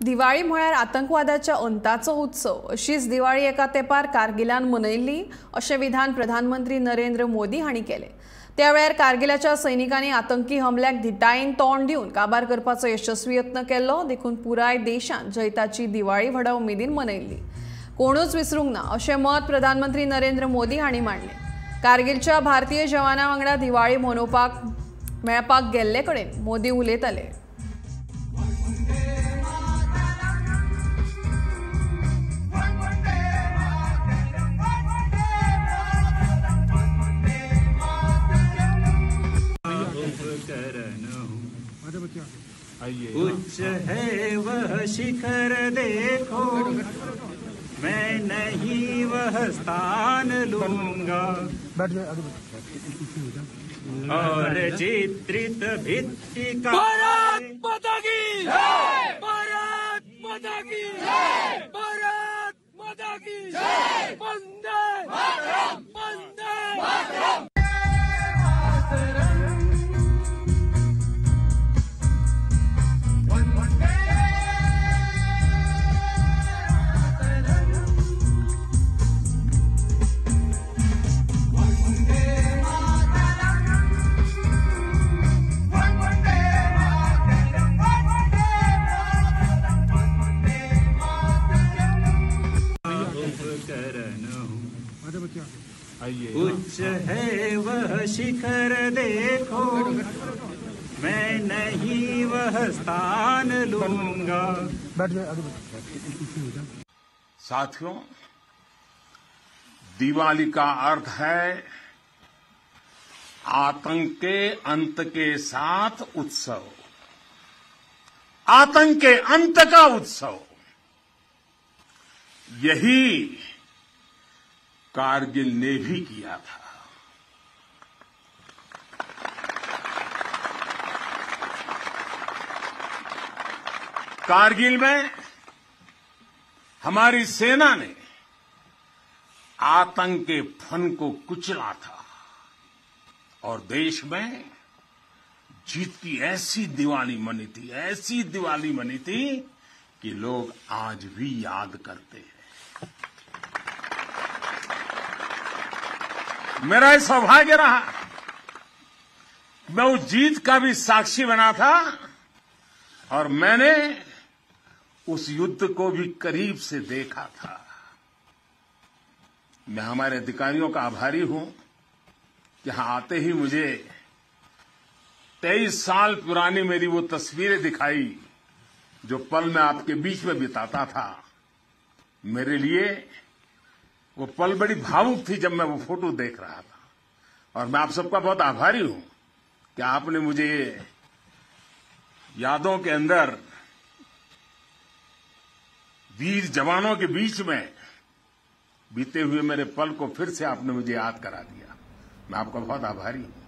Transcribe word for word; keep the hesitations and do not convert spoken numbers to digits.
दिवाळी म्हळ्यार आतंकवादाच्या अंताचो उत्सव अशीच दिवाळी एका तेंपार कारगिलान मनयल्ली अशें विधान प्रधानमंत्री नरेंद्र मोदी हांणी केलें। त्या वेळार कारगिलाच्या सैनिकांनी आतंकी हमल्याक धिटायेन तोंड दिवन काबार करपाचो यशस्वी यत्न केल्लो, देखून पुराय देशान जैताची दिवाळी व्हडा उमेदीन मनयल्ली। कोणूच विसरूंक ना अशें मत प्रधानमंत्री नरेंद्र मोदी हांणी मांडलें। कारगिलच्या भारतीय जवानां वांगडा दिवाळी मनोवपाक मेळपाक गेल्ले कडेन मोदी उलयताले। उच्च है वह शिखर देखो, मैं नहीं वह स्थान लूंगा, और चित्रित भित्ति का भारत माता की जय, भारत माता की जय, भारत माता की जय, वंदे मातरम, वंदे मातरम। उच्च है वह शिखर देखो, मैं नहीं वह स्थान लूंगा। साथियों, दिवाली का अर्थ है आतंक के अंत के साथ उत्सव, आतंक के अंत का उत्सव। यही कारगिल ने भी किया था। कारगिल में हमारी सेना ने आतंक के फन को कुचला था और देश में जीत की ऐसी दिवाली मनी थी, ऐसी दिवाली मनी थी कि लोग आज भी याद करते हैं। मेरा यह सौभाग्य रहा, मैं उस जीत का भी साक्षी बना था और मैंने उस युद्ध को भी करीब से देखा था। मैं हमारे अधिकारियों का आभारी हूं कि यहां आते ही मुझे तेईस साल पुरानी मेरी वो तस्वीरें दिखाई जो पल मैं आपके बीच में बिताता था। मेरे लिए वो पल बड़ी भावुक थी जब मैं वो फोटो देख रहा था और मैं आप सबका बहुत आभारी हूं कि आपने मुझे यादों के अंदर वीर जवानों के बीच में बीते हुए मेरे पल को फिर से आपने मुझे याद करा दिया। मैं आपका बहुत आभारी हूं।